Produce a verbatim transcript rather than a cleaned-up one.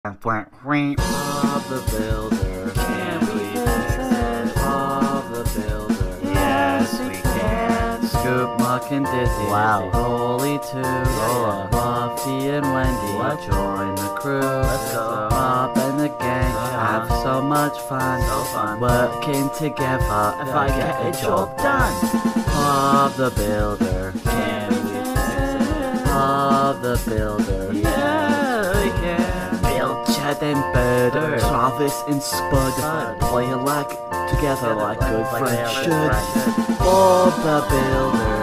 Bob the Builder, can we fix it? Bob the Builder, yes we can. Scoop, Muck, and Dizzy, wow. Rolly too, Lola, Lofty, and Wendy, what? Join the crew, let's go. Bob and the gang, uh-huh. Have so much fun, so fun. Working together, if I get a job done. Bob the Builder, can we fix it? Bob the Builder, yeah we can. Chad and Bird, Travis and Spud, play a lag together like good friends should. Bob the Builder.